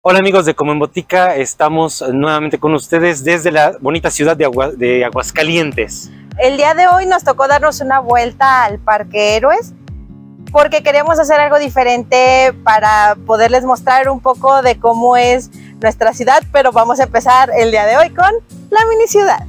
Hola amigos de Como en Botica, estamos nuevamente con ustedes desde la bonita ciudad de Aguascalientes. El día de hoy nos tocó darnos una vuelta al Parque Héroes porque queríamos hacer algo diferente para poderles mostrar un poco de cómo es nuestra ciudad, pero vamos a empezar el día de hoy con la mini ciudad.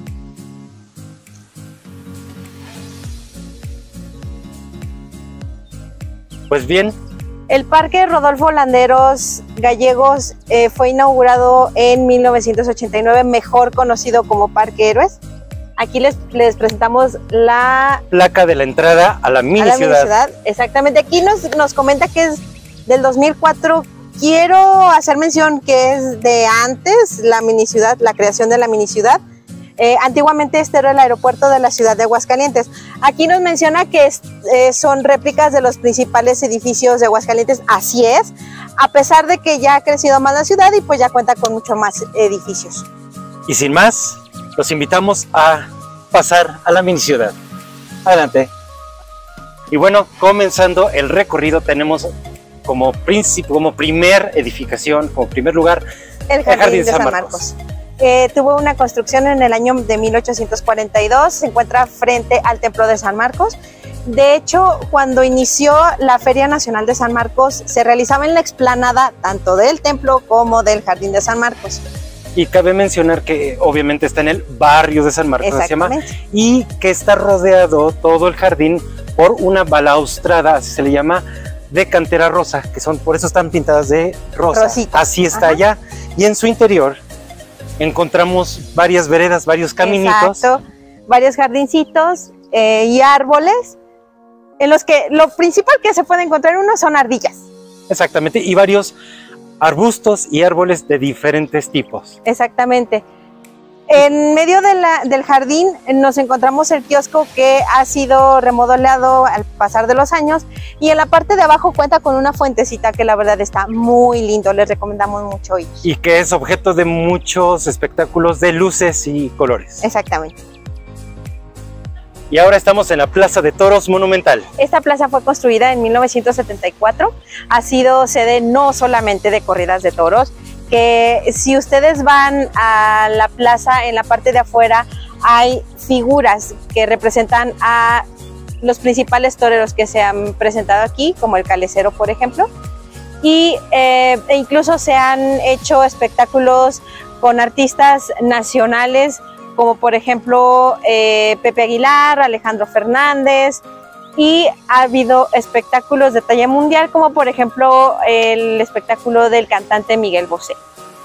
Pues bien, el Parque Rodolfo Landeros Gallegos fue inaugurado en 1989, mejor conocido como Parque Héroes. Aquí les presentamos la placa de la entrada a la mini ciudad. Exactamente, aquí nos comenta que es del 2004. Quiero hacer mención que es de antes la mini ciudad, la creación de la mini ciudad. Antiguamente este era el aeropuerto de la ciudad de Aguascalientes. Aquí nos menciona que son réplicas de los principales edificios de Aguascalientes. Así es, a pesar de que ya ha crecido más la ciudad y pues ya cuenta con mucho más edificios. Y sin más, los invitamos a pasar a la mini ciudad. Adelante. Y bueno, comenzando el recorrido, tenemos como primer edificación, como primer lugar, el Jardín de San Marcos. Tuvo una construcción en el año de 1842, se encuentra frente al Templo de San Marcos. De hecho, cuando inició la Feria Nacional de San Marcos, se realizaba en la explanada tanto del templo como del Jardín de San Marcos. Y cabe mencionar que obviamente está en el barrio de San Marcos, se llama, y que está rodeado todo el jardín por una balaustrada, así se le llama, de cantera rosa, que son, por eso están pintadas de rosa. Rosita. Así está allá, y en su interior encontramos varias veredas, varios caminitos. Exacto, varios jardincitos y árboles, en los que lo principal que se puede encontrar uno son ardillas. Exactamente, y varios arbustos y árboles de diferentes tipos. Exactamente. En medio del jardín nos encontramos el kiosco que ha sido remodelado al pasar de los años, y en la parte de abajo cuenta con una fuentecita que la verdad está muy lindo, les recomendamos mucho ir. Y que es objeto de muchos espectáculos de luces y colores. Exactamente. Y ahora estamos en la Plaza de Toros Monumental. Esta plaza fue construida en 1974, ha sido sede no solamente de corridas de toros, que si ustedes van a la plaza, en la parte de afuera hay figuras que representan a los principales toreros que se han presentado aquí, como el Calecero, por ejemplo, y incluso se han hecho espectáculos con artistas nacionales, como por ejemplo Pepe Aguilar, Alejandro Fernández, y ha habido espectáculos de talla mundial, como por ejemplo el espectáculo del cantante Miguel Bosé.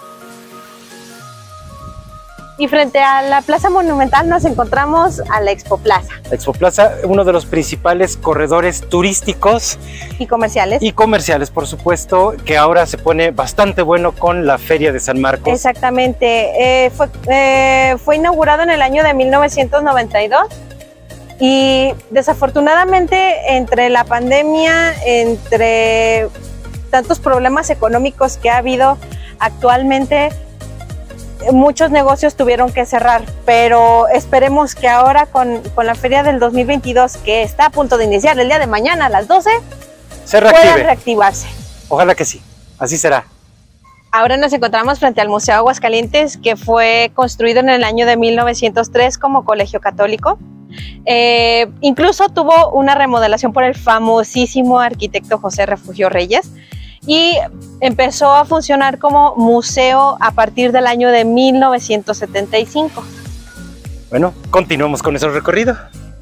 Y frente a la Plaza Monumental nos encontramos a la Expo Plaza. Expo Plaza, uno de los principales corredores turísticos y comerciales. Y comerciales, por supuesto, que ahora se pone bastante bueno con la Feria de San Marcos. Exactamente, fue inaugurado en el año de 1992. Y desafortunadamente, entre la pandemia, entre tantos problemas económicos que ha habido actualmente, muchos negocios tuvieron que cerrar, pero esperemos que ahora con la feria del 2022, que está a punto de iniciar el día de mañana a las 12, puedan reactivarse. Ojalá que sí, así será. Ahora nos encontramos frente al Museo Aguascalientes, que fue construido en el año de 1903 como colegio católico. Incluso tuvo una remodelación por el famosísimo arquitecto José Refugio Reyes, y empezó a funcionar como museo a partir del año de 1975. Bueno, continuamos con nuestro recorrido.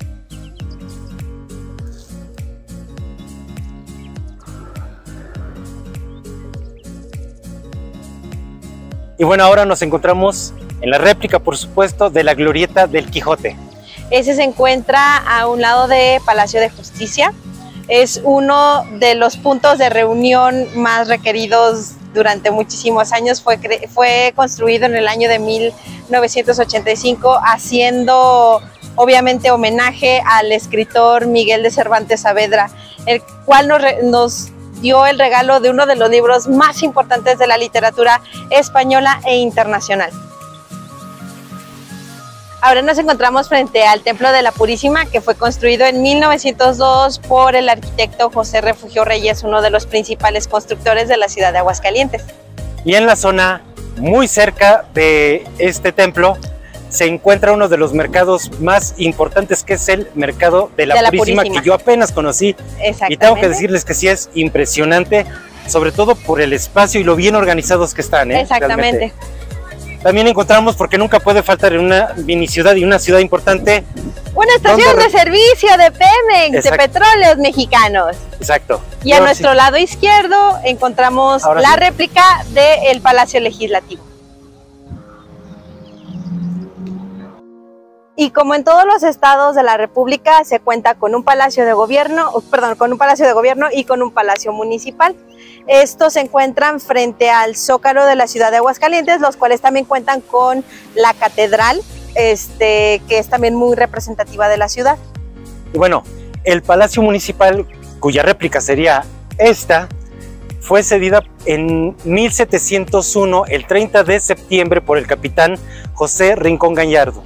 Y bueno, ahora nos encontramos en la réplica, por supuesto, de la glorieta del Quijote. Ese se encuentra a un lado de Palacio de Justicia. Es uno de los puntos de reunión más requeridos durante muchísimos años. Fue construido en el año de 1985, haciendo obviamente homenaje al escritor Miguel de Cervantes Saavedra, el cual nos dio el regalo de uno de los libros más importantes de la literatura española e internacional. Ahora nos encontramos frente al Templo de la Purísima, que fue construido en 1902 por el arquitecto José Refugio Reyes, uno de los principales constructores de la ciudad de Aguascalientes. Y en la zona muy cerca de este templo se encuentra uno de los mercados más importantes, que es el mercado de la Purísima, que yo apenas conocí. Y tengo que decirles que sí es impresionante, sobre todo por el espacio y lo bien organizados que están. Exactamente. Realmente. También encontramos, porque nunca puede faltar en una mini ciudad y una ciudad importante, una estación de servicio de Pemex, de Petróleos Mexicanos. Exacto. Y a nuestro lado izquierdo encontramos la réplica del Palacio Legislativo. Y como en todos los estados de la República, se cuenta con un palacio de gobierno, y con un palacio municipal. Estos se encuentran frente al Zócalo de la ciudad de Aguascalientes, los cuales también cuentan con la catedral, que es también muy representativa de la ciudad. Y bueno, el palacio municipal, cuya réplica sería esta, fue cedida en 1701, el 30 de septiembre, por el capitán José Rincón Gallardo.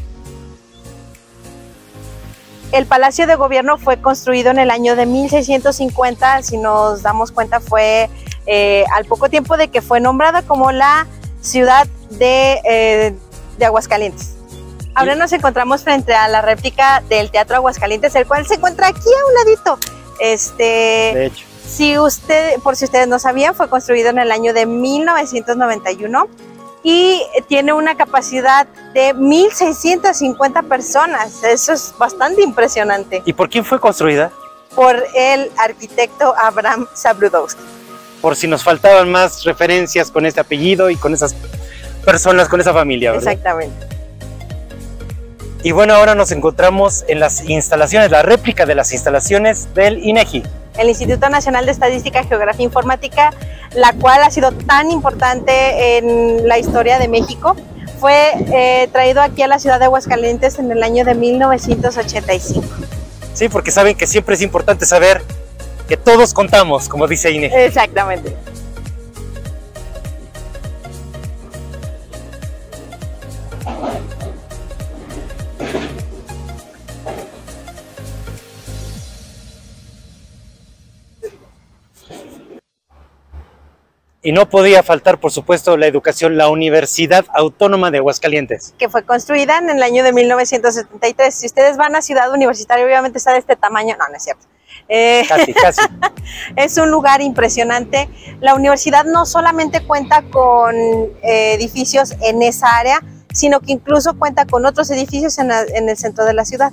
El Palacio de Gobierno fue construido en el año de 1650, si nos damos cuenta fue al poco tiempo de que fue nombrada como la ciudad de Aguascalientes. Ahora nos encontramos frente a la réplica del Teatro Aguascalientes, el cual se encuentra aquí a un ladito. De hecho. Por si ustedes no sabían, fue construido en el año de 1991. Y tiene una capacidad de 1,650 personas. Eso es bastante impresionante. ¿Y por quién fue construida? Por el arquitecto Abraham Zabludowski. Por si nos faltaban más referencias con este apellido y con esas personas, con esa familia, ¿verdad? Exactamente. Y bueno, ahora nos encontramos en las instalaciones, la réplica de las instalaciones del INEGI. El Instituto Nacional de Estadística, Geografía e Informática, la cual ha sido tan importante en la historia de México, fue traído aquí a la ciudad de Aguascalientes en el año de 1985. Sí, porque saben que siempre es importante saber que todos contamos, como dice INEGI. Exactamente. Y no podía faltar, por supuesto, la educación, la Universidad Autónoma de Aguascalientes. Que fue construida en el año de 1973. Si ustedes van a Ciudad Universitaria, obviamente está de este tamaño. No, no es cierto. Casi. Es un lugar impresionante. La universidad no solamente cuenta con edificios en esa área, sino que incluso cuenta con otros edificios en el centro de la ciudad.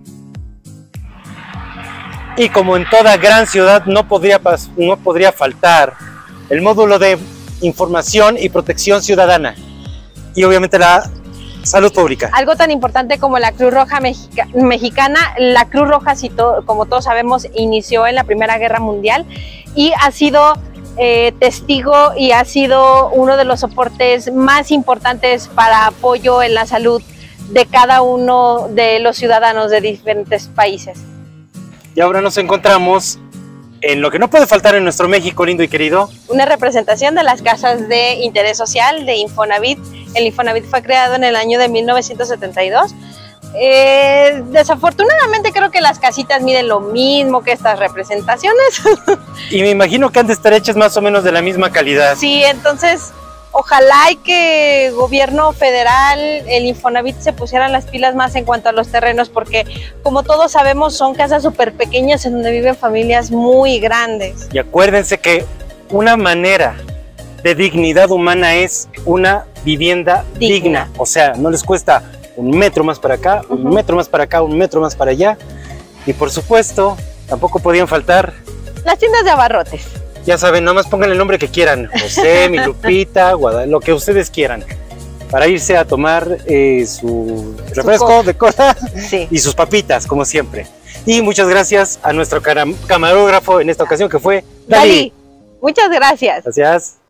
Y como en toda gran ciudad, no podría faltar el módulo de información y protección ciudadana y obviamente la salud pública. Algo tan importante como la Cruz Roja Mexicana. La Cruz Roja, como todos sabemos, inició en la Primera Guerra Mundial y ha sido testigo y ha sido uno de los soportes más importantes para apoyo en la salud de cada uno de los ciudadanos de diferentes países. Y ahora nos encontramos en lo que no puede faltar en nuestro México lindo y querido. Una representación de las casas de interés social de Infonavit. El Infonavit fue creado en el año de 1972. Desafortunadamente creo que las casitas miden lo mismo que estas representaciones. Y me imagino que han de estar hechas más o menos de la misma calidad. Sí, entonces ojalá y que gobierno federal, el Infonavit, se pusieran las pilas más en cuanto a los terrenos, porque como todos sabemos son casas súper pequeñas en donde viven familias muy grandes. Y acuérdense que una manera de dignidad humana es una vivienda digna. O sea, no les cuesta un metro más para acá, un metro más para acá, un metro más para allá. Y por supuesto, tampoco podían faltar las tiendas de abarrotes. Ya saben, nomás pongan el nombre que quieran, José, mi Lupita, Guadalupe, lo que ustedes quieran, para irse a tomar su refresco de cola y sus papitas, como siempre. Y muchas gracias a nuestro camarógrafo en esta ocasión, que fue Dalí. Muchas gracias. Gracias.